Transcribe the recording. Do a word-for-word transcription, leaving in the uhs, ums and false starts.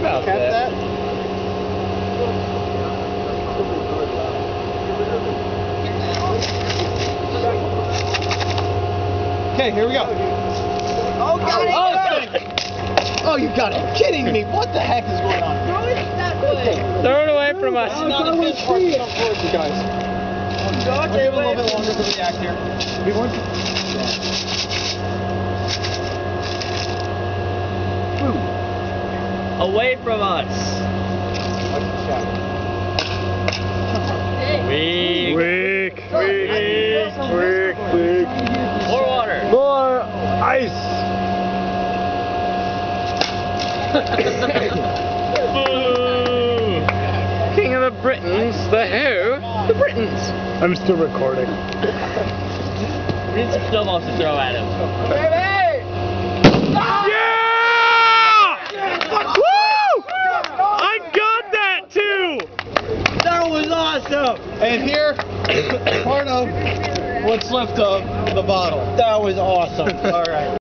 about that. that? Okay, here we go. Oh, got it! Oh, oh, you got it. You're kidding me. What the heck is going on? Throw it that way. Throw it away from us. It's not a good part to come towards you guys. I'll give it a little bit longer to react here. We want to... Away from us. Weak. Weak. Weak. Weak. Weak. More water. More ice. King of the Britons. The who? The Britons. I'm still recording. We need some snowballs to throw at him. Baby! Yeah! Woo! I got that too! That was awesome! And here, part of what's left of the bottle. That was awesome. All right.